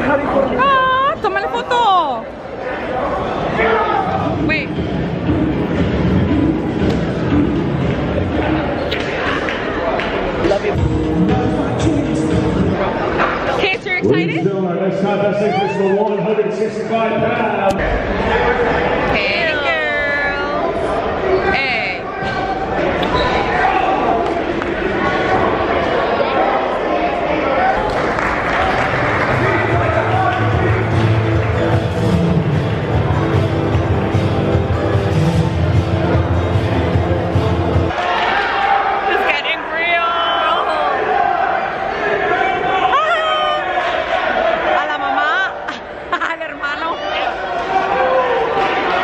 ¡Ah! ¡Tómale foto! Wait. Kids, you're excited? Let's have that sickness for 165 pounds. Hey, girl. Hey. It's getting real. A la mamá, al hermano.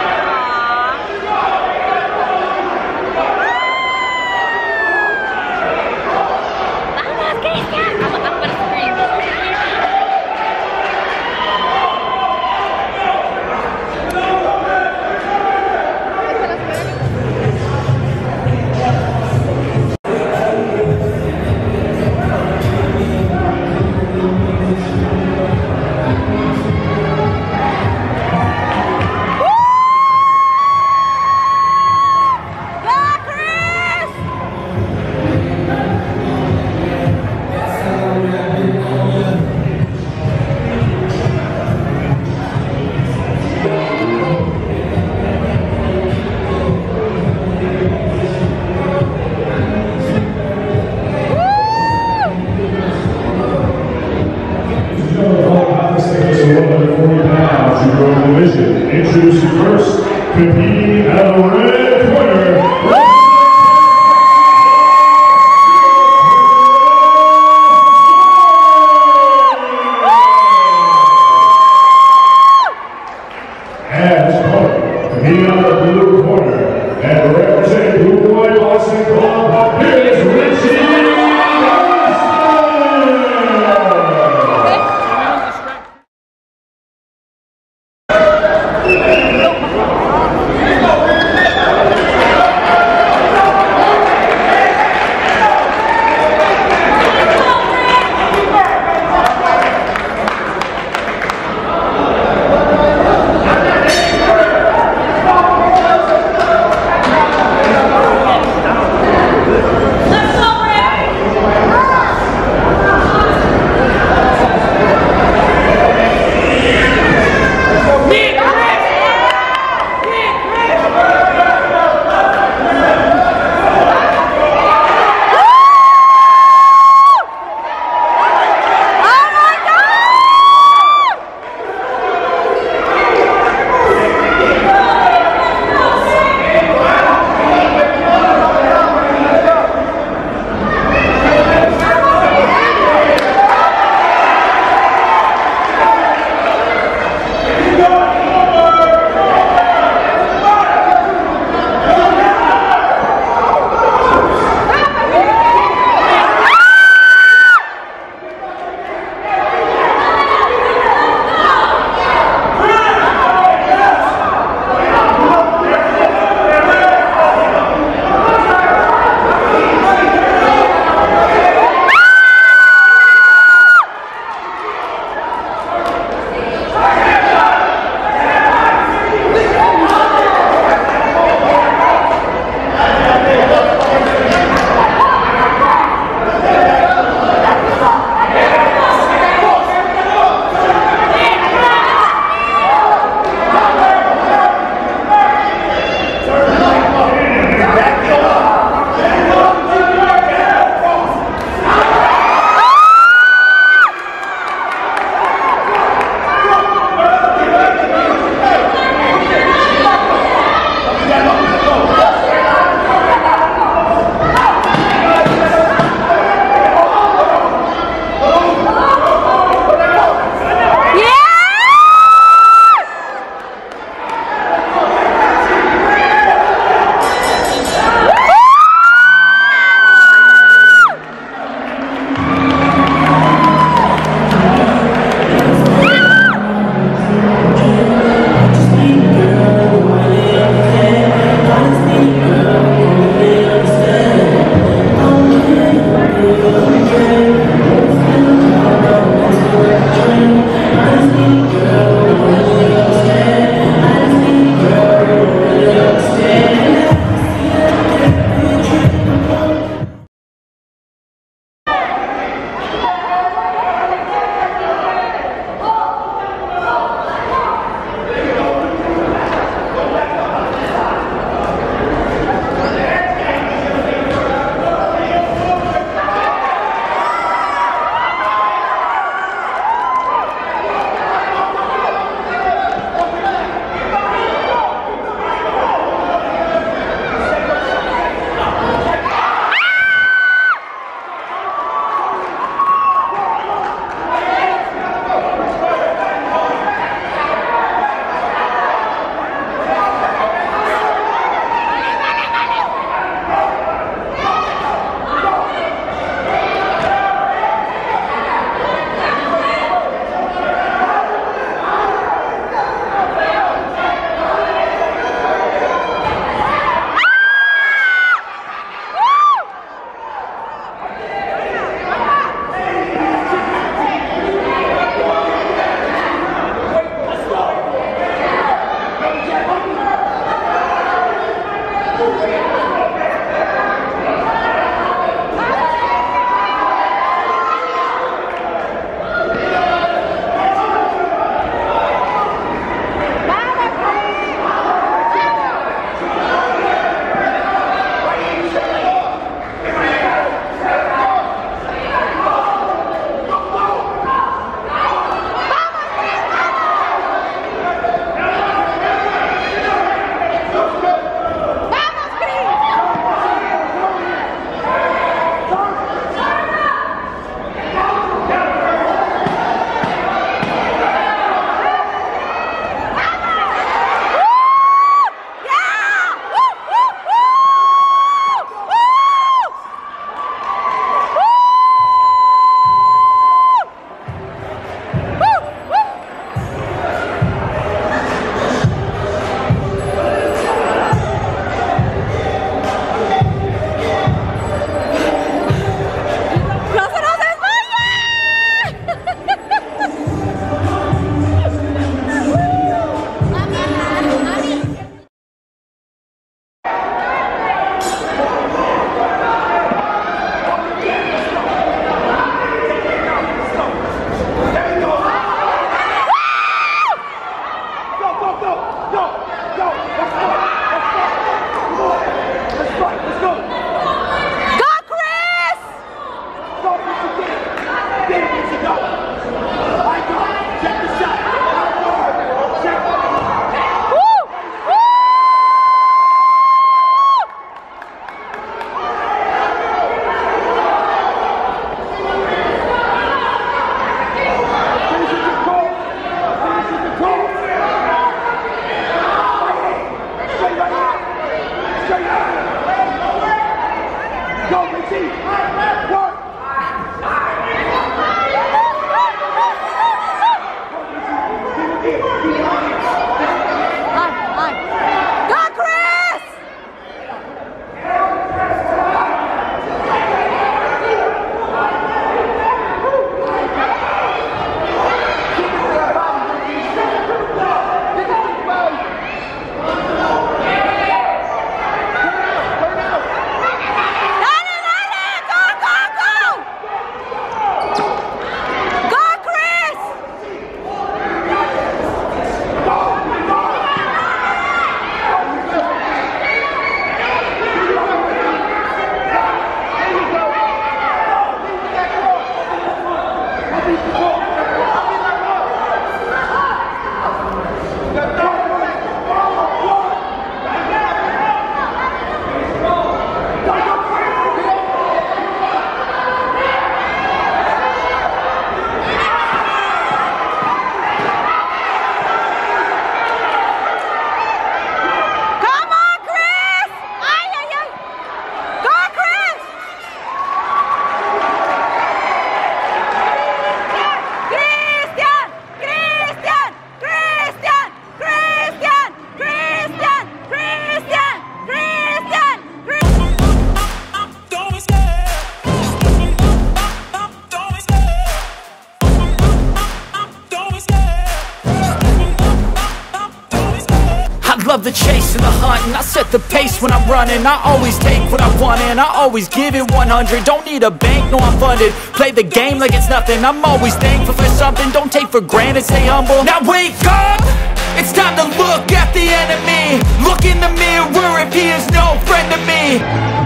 love the chase and the hunt, and I set the pace when I'm running. I always take what I want and I always give it 100. Don't need a bank, no I'm funded. Play the game like it's nothing. I'm always thankful for something. Don't take for granted, stay humble. Now wake up! It's time to look at the enemy. Look in the mirror if he is no friend to me.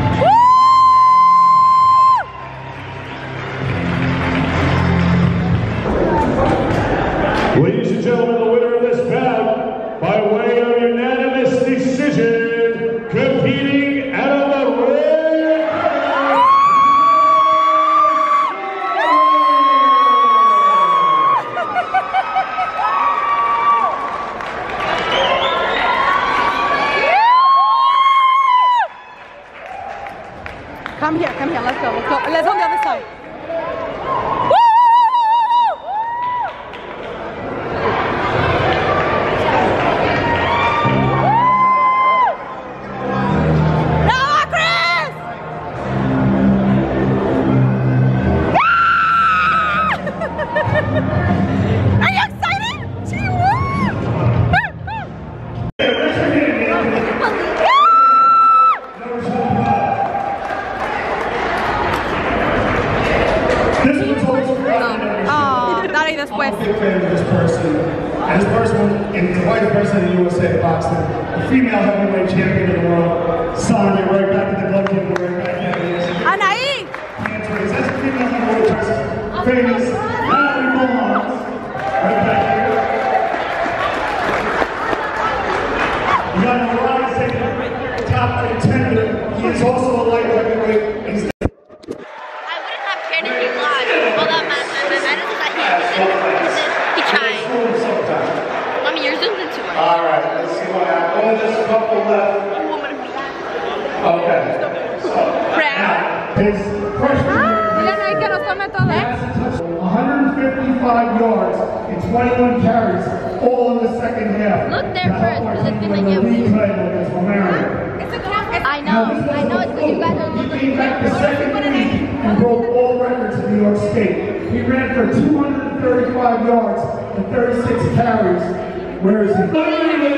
Ladies and gentlemen, the winner of this bout, by way of unanimous decision, competing out of the ring. Come here, let's go. Let's on the other side. boxing. The female heavyweight champion of the world, Sonya, right back to the blood table, right back there. Anaí! Cancer, that's the female heavyweight versus famous Natalie Bonds, right back here. You got Mariah taking top contender. He is also a light heavyweight. He's I wouldn't have cared if he lost. All that matters is that he tried. Mommy, you're zoomed in too much. all right, let's see what happens. Only just a couple left. Okay. Now, his freshman year. Díganle ahí que nos tome todo. 155 yards and 21 carries, all in the second half. Look there first, because it's gonna get weak. I know it's because you guys are He looking came back the second week and broke all records in New York State. He ran for 235 yards and 36 carries. Where is he?